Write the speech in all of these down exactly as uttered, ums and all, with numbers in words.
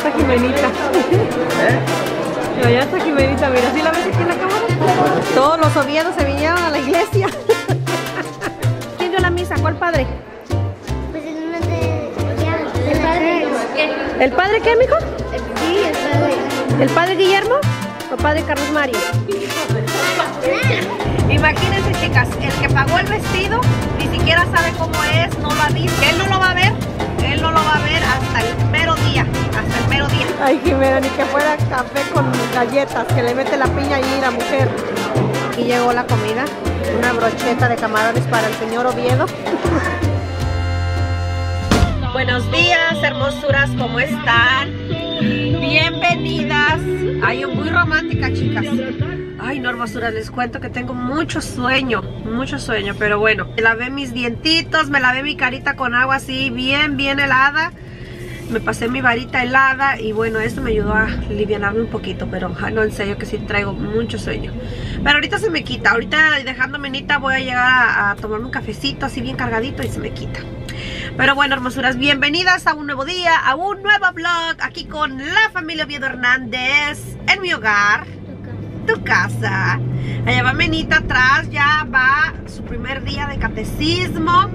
está Jimenita. ¿Eh? Y allá está Jimenita, mira, ¿sí la ves aquí en la cámara? Todos los oviedos se vinieron a la iglesia. ¿Quién dio la misa? ¿Cuál padre? Pues el nombre de... ¿El padre? ¿Qué? ¿El padre qué, mijo? Sí, el padre. ¿El padre Guillermo o padre Carlos Mario? Imagínense, chicas, el que pagó el vestido ni siquiera sabe cómo es, no lo ha visto. Él no lo va a ver, él no lo va a ver hasta el mero día, hasta el mero día. Ay, Jimena, ni que fuera café con galletas, que le mete la piña ahí la mujer. Aquí llegó la comida, una brocheta de camarones para el señor Oviedo. Buenos días, hermosuras, ¿cómo están? Bienvenidas. Ay, yo muy romántica, chicas. Ay, no, hermosuras, les cuento que tengo mucho sueño, mucho sueño, pero bueno, me lavé mis dientitos, me lavé mi carita con agua así, bien, bien helada. Me pasé mi varita helada y bueno, esto me ayudó a alivianarme un poquito, pero ay, no, en serio que sí traigo mucho sueño. Pero ahorita se me quita, ahorita dejando menita voy a llegar a, a tomarme un cafecito así bien cargadito y se me quita. Pero bueno, hermosuras, bienvenidas a un nuevo día, a un nuevo vlog, aquí con la familia Oviedo Hernández, en mi hogar, tu casa. Allá va Menita atrás, ya va su primer día de catecismo.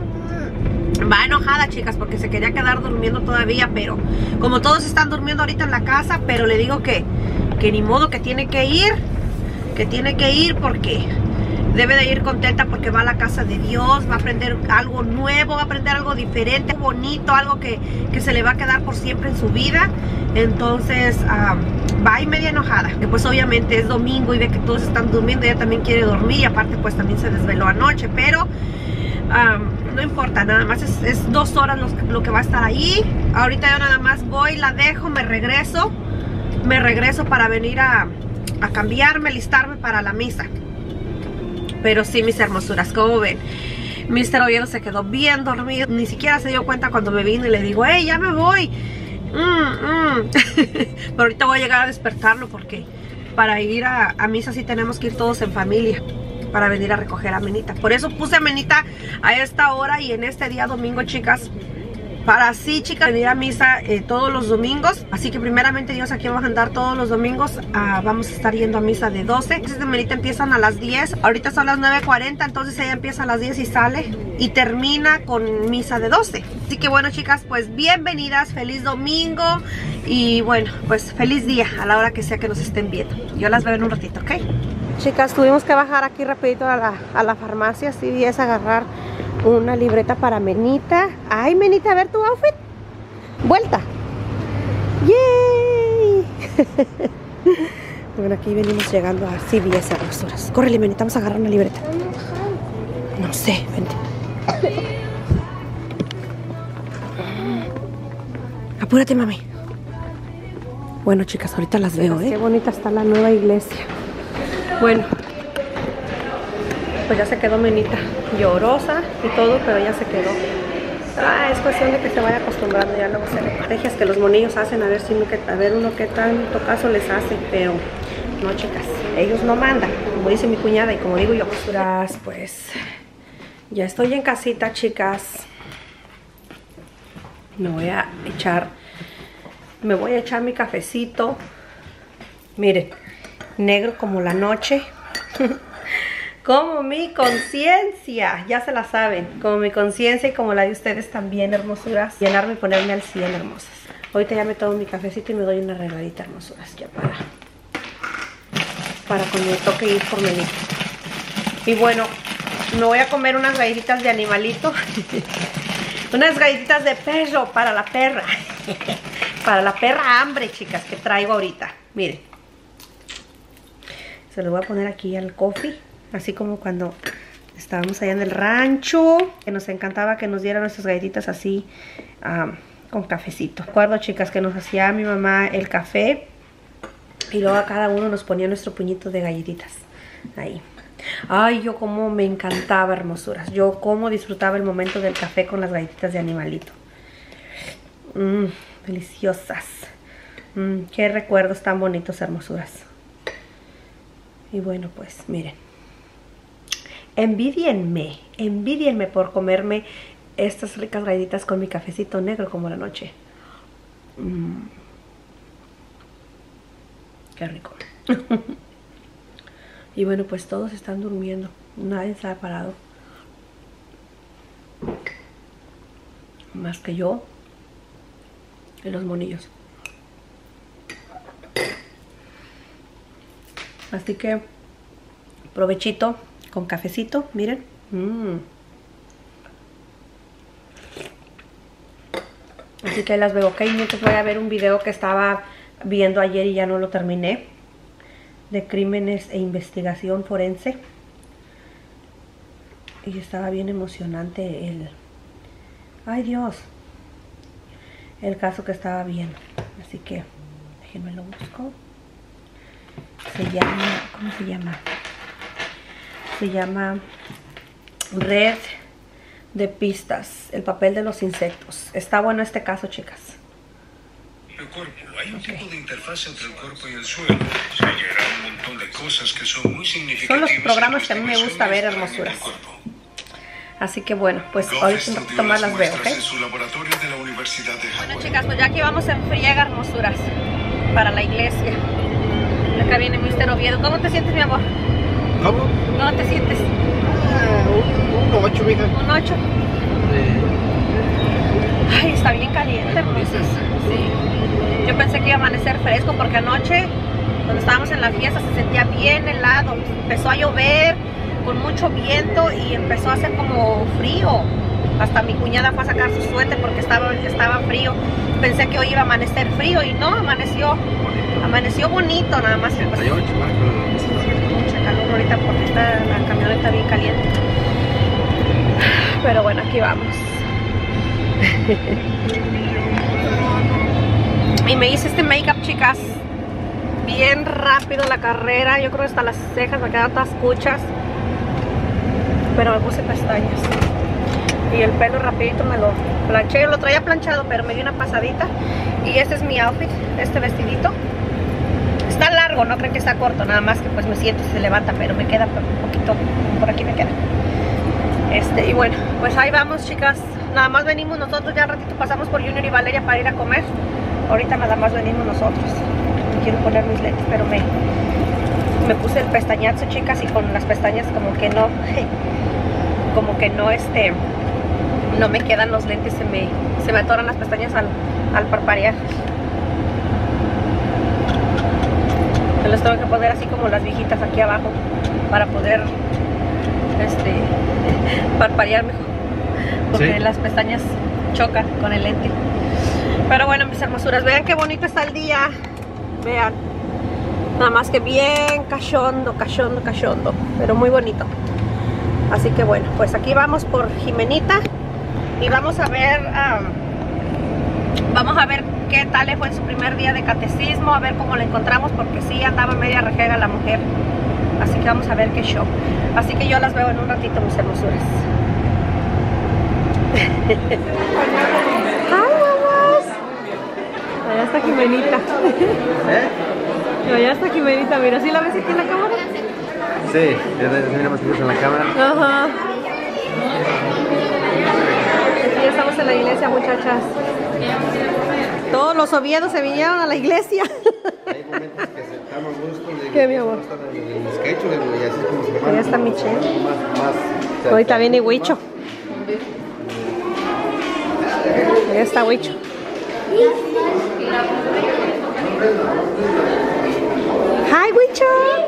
Va enojada, chicas, porque se quería quedar durmiendo todavía, pero como todos están durmiendo ahorita en la casa, pero le digo que, que ni modo, que tiene que ir, que tiene que ir porque debe de ir contenta porque va a la casa de Dios, va a aprender algo nuevo, va a aprender algo diferente, bonito, algo que, que se le va a quedar por siempre en su vida. Entonces um, va y media enojada, que pues obviamente es domingo y ve que todos están durmiendo, ella también quiere dormir y aparte pues también se desveló anoche, pero um, no importa, nada más es, es dos horas lo, lo que va a estar ahí. Ahorita yo nada más voy, la dejo, me regreso, me regreso para venir a, a cambiarme, listarme para la misa. Pero sí, mis hermosuras, como ven, mister Oviedo se quedó bien dormido. Ni siquiera se dio cuenta cuando me vine y le digo, hey, ya me voy. Mm, mm. Pero ahorita voy a llegar a despertarlo porque para ir a, a misa sí tenemos que ir todos en familia para venir a recoger a Menita. Por eso puse a Menita a esta hora y en este día domingo, chicas, para así, chicas, venir a misa eh, todos los domingos. Así que primeramente Dios, aquí vamos a andar todos los domingos. uh, Vamos a estar yendo a misa de doce. Entonces de Menita empiezan a las diez. Ahorita son las nueve cuarenta, entonces ella empieza a las diez y sale y termina con misa de doce. Así que bueno, chicas, pues bienvenidas, feliz domingo. Y bueno, pues feliz día a la hora que sea que nos estén viendo. Yo las veo en un ratito, ¿ok? Chicas, tuvimos que bajar aquí rapidito a la, a la farmacia. Sí, es agarrar una libreta para Menita. Ay, Menita, a ver tu outfit. Vuelta. ¡Yay! Bueno, aquí venimos llegando a C V S, hermosuras. Córrele, Menita, vamos a agarrar una libreta. No sé, vente. Apúrate, mami. Bueno, chicas, ahorita las veo, ¿eh? Qué bonita está la nueva iglesia. Bueno, pues ya se quedó Menita llorosa y todo, pero ya se quedó. Ah, es cuestión de que se vaya acostumbrando, ya luego se le estrategias que los monillos hacen, a ver si uno, a ver uno qué tanto caso les hace, pero no, chicas, ellos no mandan, como dice mi cuñada y como digo yo. Pues ya estoy en casita, chicas. Me voy a echar, me voy a echar mi cafecito. Miren, negro como la noche. Como mi conciencia, ya se la saben, como mi conciencia y como la de ustedes también, hermosuras. Llenarme y ponerme al cien, hermosas. Ahorita ya me tomo mi cafecito y me doy una arregladita, hermosuras, ya para para cuando me toque ir por Menita. Y bueno, me voy a comer unas galletitas de animalito. Unas galletitas de perro para la perra. Para la perra hambre, chicas, que traigo ahorita. Miren, se lo voy a poner aquí al coffee. Así como cuando estábamos allá en el rancho, que nos encantaba que nos dieran nuestras galletitas así, um, con cafecito. Recuerdo, chicas, que nos hacía mi mamá el café y luego a cada uno nos ponía nuestro puñito de galletitas. Ahí. Ay, yo como me encantaba, hermosuras. Yo como disfrutaba el momento del café con las galletitas de animalito. Mmm, deliciosas. Mmm, qué recuerdos tan bonitos, hermosuras. Y bueno, pues miren. Envidienme, envidienme por comerme estas ricas galletitas con mi cafecito negro como la noche. Mm. Qué rico. Y bueno, pues todos están durmiendo. Nadie se ha parado. Más que yo y los monillos. Así que provechito con cafecito, miren. Mm. Así que las veo, ok. Mientras voy a ver un video que estaba viendo ayer y ya no lo terminé, de crímenes e investigación forense. Y estaba bien emocionante el... ¡Ay, Dios! El caso que estaba viendo. Así que déjenme lo busco. Se llama... ¿Cómo se llama? Se llama Red de Pistas. El papel de los insectos. Está bueno este caso, chicas. El cuerpo. Hay un okay. tipo de interfaz entre el cuerpo y el suelo. Se hallará un montón de cosas que son muy significativas. Son los programas que a mí me gusta ver, hermosuras. Así que bueno, pues ahorita un poquito más las veo, ¿ok? Bueno, chicas, pues ya aquí vamos en friega, hermosuras, para la iglesia. Acá viene mister Oviedo. ¿Cómo te sientes, mi amor? ¿Cómo? ¿Cómo te sientes? Uh, un, un ocho, mija. Un ocho. Sí. Ay, está bien caliente, hermosas. Sí. Yo pensé que iba a amanecer fresco porque anoche, cuando estábamos en la fiesta, se sentía bien helado. Empezó a llover con mucho viento y empezó a hacer como frío. Hasta mi cuñada fue a sacar su suéter porque estaba, estaba frío. Pensé que hoy iba a amanecer frío y no, amaneció amaneció bonito, nada más. Pues, mucha calor ahorita porque está, la camioneta bien caliente. Pero bueno, aquí vamos. Y me hice este make-up, chicas, bien rápido la carrera. Yo creo que hasta las cejas me quedan todas cuchas, pero me puse pestañas y el pelo rapidito me lo planché. Yo lo traía planchado, pero me di una pasadita. Y este es mi outfit, este vestidito. Está largo, no creo que está corto, nada más que pues me siento y se levanta, pero me queda un poquito, por aquí me queda. Este, y bueno, pues ahí vamos, chicas. Nada más venimos nosotros, ya un ratito pasamos por Junior y Valeria para ir a comer. Ahorita nada más venimos nosotros. Me quiero poner mis lentes, pero me, me puse el pestañazo, chicas, y con las pestañas como que no, como que no, este, no me quedan los lentes, se me, se me atoran las pestañas al, al parpadear. Me los tengo que poner así como las viejitas aquí abajo para poder, este, parpadear mejor, porque ¿sí? Las pestañas chocan con el lente. Pero bueno, mis hermosuras, vean qué bonito está el día. Vean, nada más que bien cachondo, cachondo, cachondo, pero muy bonito. Así que bueno, pues aquí vamos por Jimenita y vamos a ver um, vamos a ver qué tal le fue en su primer día de catecismo, a ver cómo la encontramos, porque sí andaba media rejega la mujer. Así que vamos a ver qué show. Así que yo las veo en un ratito, mis hermosuras. Allá está Jimenita. ¿Eh? Allá está Jimenita, mira, ¿sí la ves aquí en la cámara? Sí, ya miramos en la cámara. Ajá. Aquí estamos en la iglesia, muchachas. Todos los oviedos se vinieron a la iglesia. Hay momentos que aceptamos gusto. ¿Qué, mi amor? Allá está Michelle. Ahorita viene Huicho. Allá está Huicho. Hi, Huicho.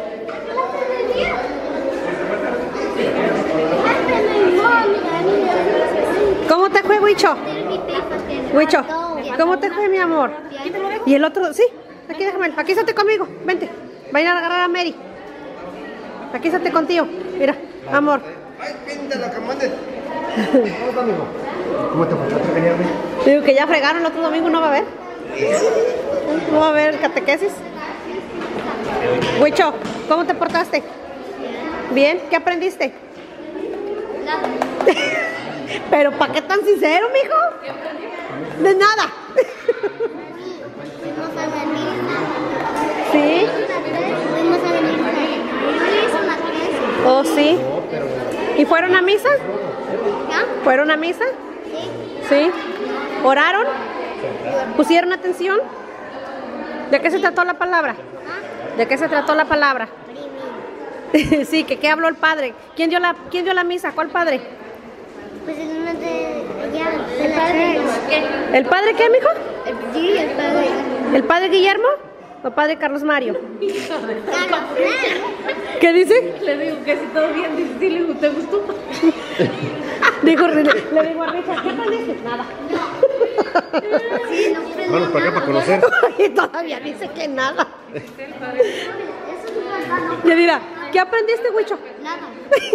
¿Cómo te fue, Huicho? Huicho, ¿cómo te fue, mi amor? ¿Y el otro? Sí, aquí déjame, aquí estate conmigo, vente. Va a ir a agarrar a Mary. Aquí estate contigo, mira, amor. Ay, píntalo, que mandes. ¿Cómo te fue? Digo que ya fregaron, el otro domingo no va a haber. No va a haber catequesis. Huicho, ¿cómo te portaste? ¿Bien? ¿Qué aprendiste? Nada. Pero ¿para qué tan sincero, mijo? De nada. Fuimos a la misa. ¿Sí? Fuimos a la misa. Hizo la clase. ¿Oh, sí? ¿Y fueron a misa? ¿Ya? ¿Fueron a misa? Sí. ¿Sí? ¿Oraron? ¿Pusieron atención? ¿De qué se trató la palabra? ¿Ah? ¿De qué se trató la palabra? Sí, que qué habló el padre. ¿Quién dio la, quién dio la misa? ¿Cuál padre? Pues el uno de allá, de la church. ¿El padre qué, mijo? El, sí, el padre. ¿El padre Guillermo o padre Carlos Mario? Claro. ¿Qué dice? Le digo que si todo bien, dice, sí, le digo, ¿te gustó? Dijo, le, le digo a Richard, ¿qué aprendiste? Nada. Sí, no prendo Vamos para acá para conocer. Y todavía dice que nada. Eso es un pantano. Ya dirá, ¿qué aprendiste, Huicho? Nada.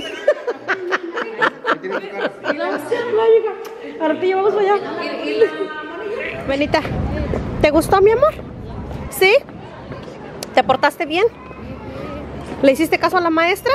Gracias, hija. Ahora te llevamos allá. Benita, ¿te gustó, mi amor? ¿Sí? ¿Te portaste bien? ¿Le hiciste caso a la maestra?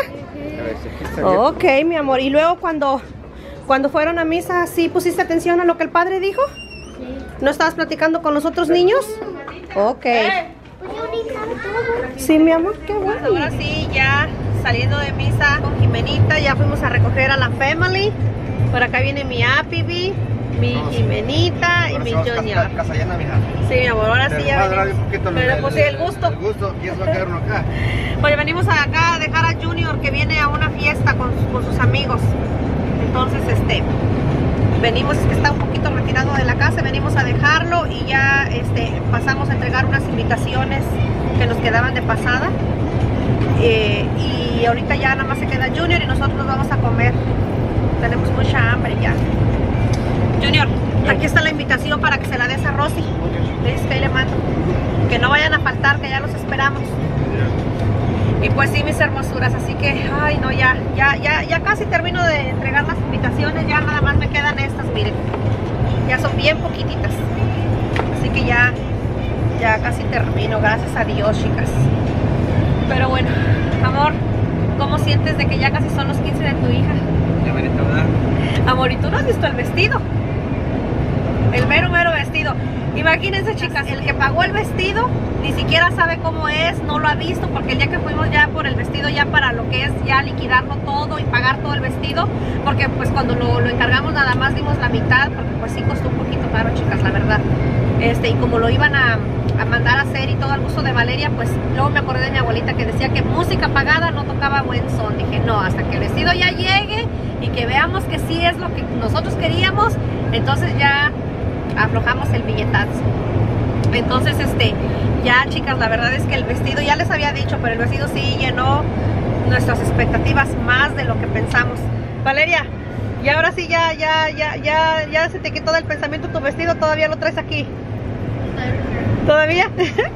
Ok, mi amor. ¿Y luego cuando, cuando fueron a misa, sí pusiste atención a lo que el padre dijo? ¿No estabas platicando con los otros niños? Ok. Pues yo ni sabe todo. Sí, mi amor, qué bueno. Ahora sí, ya saliendo de misa con Jimenita, ya fuimos a recoger a la family. Por acá viene mi Apibi, mi Jimenita y mi Junior. Casa llena, mija. Sí, mi amor, ahora sí ya Pero venimos. un poquito Pero el- pues sí, el gusto. El gusto, ¿quién se va a quedar uno acá? Oye, venimos acá a dejar a Junior que viene a una fiesta con, con sus amigos. Entonces, este, venimos, es que está un poquito retirado de la casa, venimos a dejarlo y ya este, pasamos a entregar unas invitaciones que nos quedaban de pasada. Eh, y ahorita ya nada más se queda Junior y nosotros nos vamos a comer. Tenemos mucha hambre ya. Junior, aquí está la invitación para que se la des a Rosy. Le dices que ahí le mando. Que no vayan a faltar, que ya los esperamos. Y pues sí, mis hermosuras, así que, ay no, ya, ya, ya, ya casi termino de entregar las invitaciones, ya nada más me quedan estas, miren. Ya son bien poquititas. Así que ya, ya casi termino, gracias a Dios, chicas. Pero bueno, amor, ¿cómo sientes de que ya casi son los quince de tu hija? Ya me ¿verdad? Amor, ¿y tú no has visto el vestido? El mero, mero vestido. Imagínense, chicas, el que pagó el vestido ni siquiera sabe cómo es, no lo ha visto, porque el día que fuimos ya por el vestido, ya para lo que es ya liquidarlo todo y pagar todo el vestido, porque pues cuando lo, lo encargamos nada más dimos la mitad, porque pues sí costó un poquito caro, chicas, la verdad. Este, y como lo iban a, a mandar a hacer y todo al gusto de Valeria, pues luego me acordé de mi abuelita que decía que música pagada no tocaba buen son. Dije, no, hasta que el vestido ya llegue y que veamos que sí es lo que nosotros queríamos, entonces ya aflojamos el billetazo. Entonces, este, ya chicas, la verdad es que el vestido, ya les había dicho, pero el vestido sí llenó nuestras expectativas más de lo que pensamos. Valeria, y ahora sí ya, ya, ya, ya, ya se te quitó del pensamiento tu vestido, todavía lo traes aquí. ¿Todavía?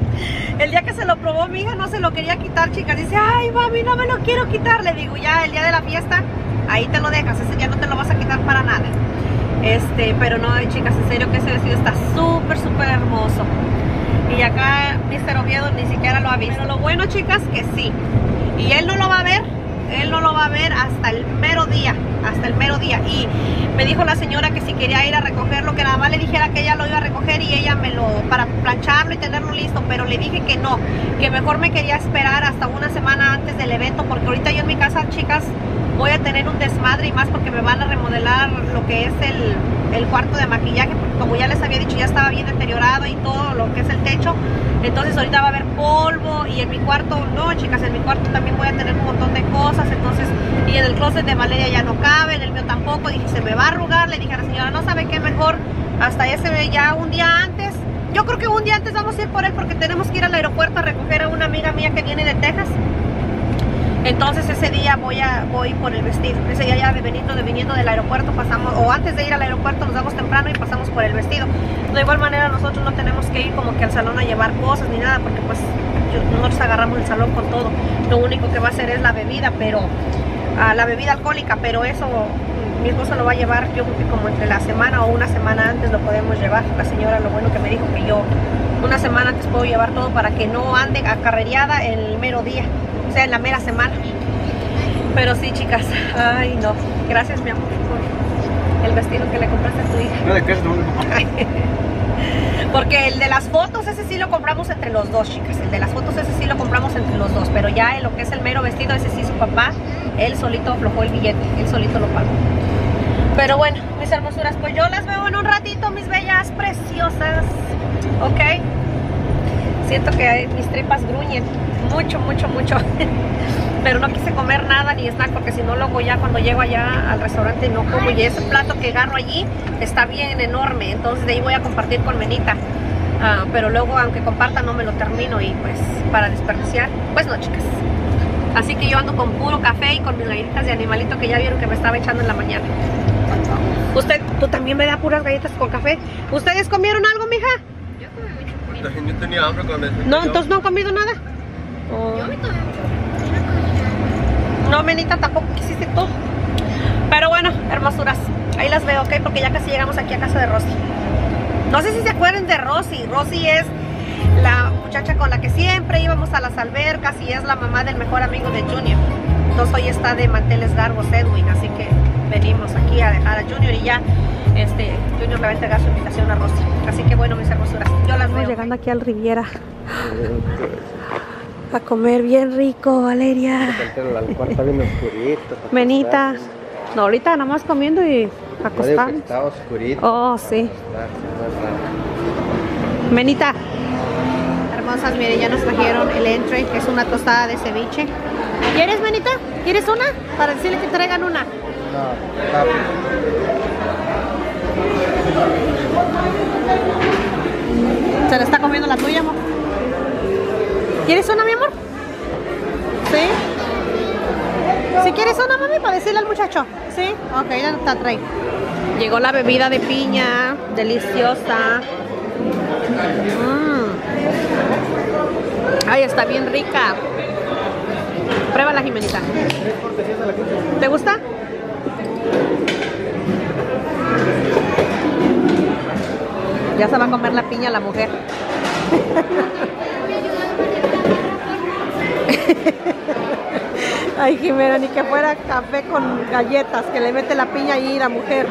El día que se lo probó mi hija no se lo quería quitar, chicas. Dice, ay mami, no me lo quiero quitar. Le digo, ya el día de la fiesta, ahí te lo dejas, ese ya no te lo vas a quitar para nada. Este, pero no, chicas, en serio que ese vestido está súper, súper hermoso. Y acá mister Oviedo ni siquiera lo ha visto. Pero lo bueno, chicas, que sí. Y él no lo va a ver, él no lo va a ver hasta el mero día, hasta el mero día. Y me dijo la señora que si quería ir a recogerlo, que nada más le dijera que ella lo iba a recoger y ella me lo, para plancharlo y tenerlo listo, pero le dije que no, que mejor me quería esperar hasta una semana antes del evento, porque ahorita yo en mi casa, chicas, voy a tener un desmadre, y más porque me van a remodelar lo que es el, el cuarto de maquillaje, porque como ya les había dicho, ya estaba bien deteriorado y todo lo que es el techo. Entonces ahorita va a haber polvo, y en mi cuarto, no chicas, en mi cuarto también voy a tener un montón de cosas. Entonces, y en el closet de Valeria ya no cabe, en el mío tampoco. Dije, se me va a arrugar. Le dije a la señora, no sabe qué, mejor hasta ese ya un día antes. Yo creo que un día antes vamos a ir por él, porque tenemos que ir al aeropuerto a recoger a una amiga mía que viene de Texas. Entonces ese día voy a voy por el vestido. Ese día ya de veniendo, de viniendo del aeropuerto pasamos, o antes de ir al aeropuerto nos damos temprano y pasamos por el vestido. De igual manera nosotros no tenemos que ir como que al salón a llevar cosas ni nada, porque pues yo, nosotros agarramos el salón con todo. Lo único que va a hacer es la bebida, pero uh, la bebida alcohólica, pero eso mi esposo lo va a llevar, yo creo que como entre la semana o una semana antes lo podemos llevar. La señora lo bueno que me dijo que yo una semana antes puedo llevar todo para que no ande acarrereada el mero día, o sea, en la mera semana. Pero sí, chicas, ay no, gracias mi amor por el vestido que le compraste a tu hija. No, de casa no. Porque el de las fotos, ese sí lo compramos entre los dos, chicas. El de las fotos, ese sí lo compramos entre los dos. Pero ya en lo que es el mero vestido, ese sí su papá, él solito aflojó el billete, él solito lo pagó. Pero bueno, mis hermosuras, pues yo las veo en un ratito, mis bellas preciosas. ¿Ok? Siento que mis tripas gruñen mucho, mucho, mucho. Pero no quise comer nada ni snack porque si no luego ya cuando llego allá al restaurante no como. Y ese plato que agarro allí está bien enorme, entonces de ahí voy a compartir con Menita. Uh, pero luego aunque comparta no me lo termino y pues para desperdiciar, pues no, chicas. Así que yo ando con puro café y con mis galletitas de animalito que ya vieron que me estaba echando en la mañana. Usted, tú también me da puras galletas con café. ¿Ustedes comieron algo, mija? Yo comí mucho comida. Yo tenía hambre cuando me No, entonces no han comido nada. Oh. Yo me tomé mucho. No, Menita, tampoco quisiste tú. Pero bueno, hermosuras, ahí las veo, ¿ok? Porque ya casi llegamos aquí a casa de Rosy. No sé si se acuerdan de Rosy. Rosy es la muchacha con la que siempre íbamos a las albercas y es la mamá del mejor amigo de Junior. Entonces hoy está de manteles largos Edwin, así que venimos aquí a dejar a Junior y ya este, Junior le va a entregar su invitación a Rosy. Así que bueno, mis hermosuras, yo las veo. Llegando aquí al Riviera a comer bien rico, Valeria. El cuarto está bien oscurito. Menita. No, ahorita nada más comiendo y acostando. Está oscurito. Oh, sí. Menita. Hermosas, miren, ya nos trajeron el entree, que es una tostada de ceviche. ¿Quieres, Menita? ¿Quieres una? Para decirle que traigan una. No, está bien. Se la está comiendo la tuya, amor. ¿Quieres una, mi amor? ¿Sí? ¿Si quieres una, mami, para decirle al muchacho? ¿Sí? Ok, ya está, trae. Llegó la bebida de piña, deliciosa. Mm. Ay, está bien rica. Pruébala, Jimenita. ¿Te gusta? Ya se va a comer la piña la mujer. Ay, Jimena, ni que fuera café con galletas, que le mete la piña ahí la mujer.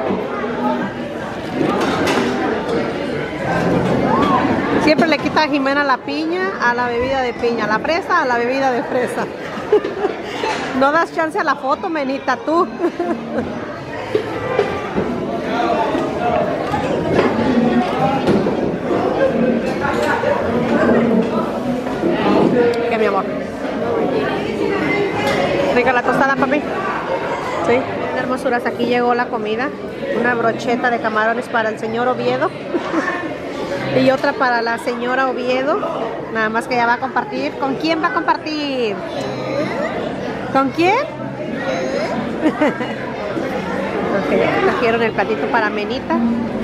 Siempre le quita a Jimena la piña a la bebida de piña, la fresa a la bebida de fresa. No das chance a la foto, Menita, tú. ¿Qué, mi amor? Rica la tostada, papi. Sí. Hermosuras, aquí llegó la comida. Una brocheta de camarones para el señor Oviedo. Y otra para la señora Oviedo. Nada más que ella va a compartir. ¿Con quién va a compartir? ¿Con quién? Okay, trajeron el platito para Menita.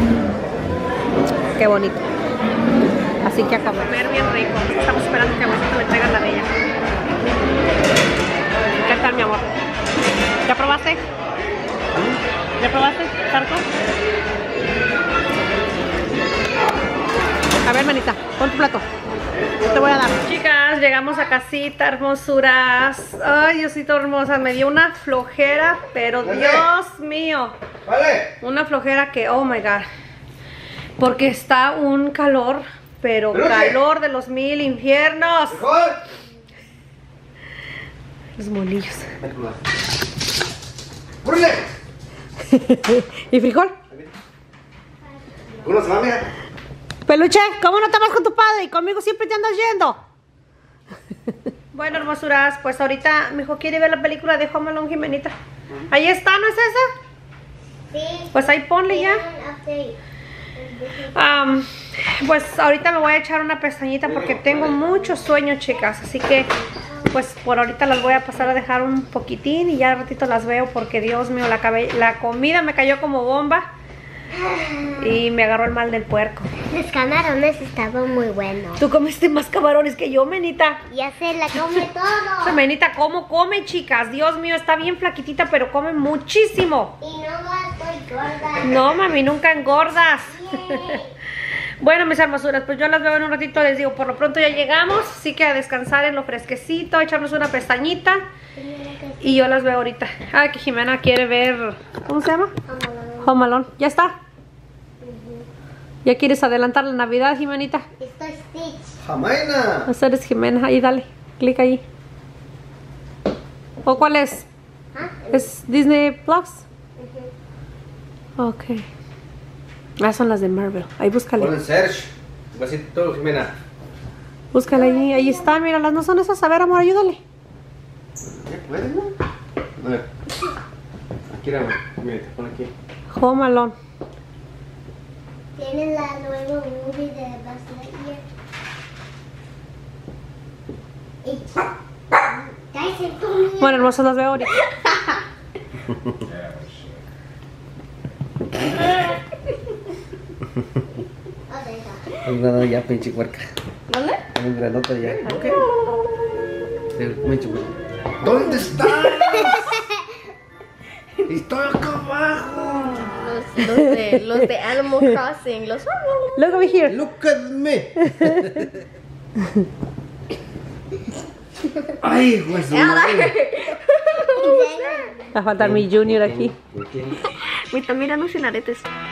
Qué bonito. Así que a comer bien rico. Estamos esperando que abuelito me traiga la de ella. ¿Qué tal, mi amor? ¿Ya probaste? ¿Ya probaste, Tarco? A ver, Menita, pon tu plato. Yo te voy a dar. Chicas, llegamos a casita, hermosuras. Ay, Diosito hermosa, me dio una flojera, pero Dios mío. Vale. Una flojera que, oh my God. Porque está un calor, pero calor de los mil infiernos. Los molillos. ¿Y frijol? Uno se va, mira. Peluche, ¿cómo no te vas con tu padre? Y conmigo siempre te andas yendo. Bueno, hermosuras, pues ahorita mi hijo quiere ver la película de Home Alone, Jimenita. Ahí está, ¿no es esa? Sí. Pues ahí ponle ya. Um, pues ahorita me voy a echar una pestañita porque tengo mucho sueño, chicas. Así que pues por ahorita las voy a pasar a dejar un poquitín y ya al ratito las veo porque Dios mío, la, la comida me cayó como bomba y me agarró el mal del puerco. Los camarones estaban muy buenos. Tú comiste más camarones que yo, Menita. Ya se la come todo. Menita, ¿cómo come, chicas? Dios mío, está bien flaquitita, pero come muchísimo. Y no estoy gorda. No, mami, nunca engordas. Bueno, mis hermosuras, pues yo las veo en un ratito. Les digo, por lo pronto ya llegamos. Así que a descansar en lo fresquecito, echarnos una pestañita. Y yo las veo ahorita. Ah, que Jimena quiere ver, ¿cómo se llama? Home Alone. ¿Ya está? ¿Ya quieres adelantar la Navidad, Jimenita? Estoy Stitch. Jamaina. Esa eres Jimena. Ahí, dale. Clic ahí. ¿O cuál es? ¿Ah? ¿Es Disney Plus? Ok. Ah, son las de Marvel. Ahí búscale. Pon en search. Vasito, Jimena. Búscala ahí, ahí está, míralas, no son esas. A ver, amor, ayúdale. ¿Ya puedes, no? A ver. Aquí era, mira, te pone aquí. Home Alone. Tiene la nueva movie de Buzz Lightyear. Y- Cállate tú, mía. Bueno, hermosos, las veo ahorita. Ah, deja. Un granote ya, pinche huerca. ¿Dónde? Un granote ya. Ok. Pinche huerca. ¿Dónde estás? Estoy acá abajo. Los, los, de, los de Animal Crossing. Los... Look over here. Look at me. Ay, güey, su madre. Va a faltar mi Junior aquí. Mira, mira, no sin aretes.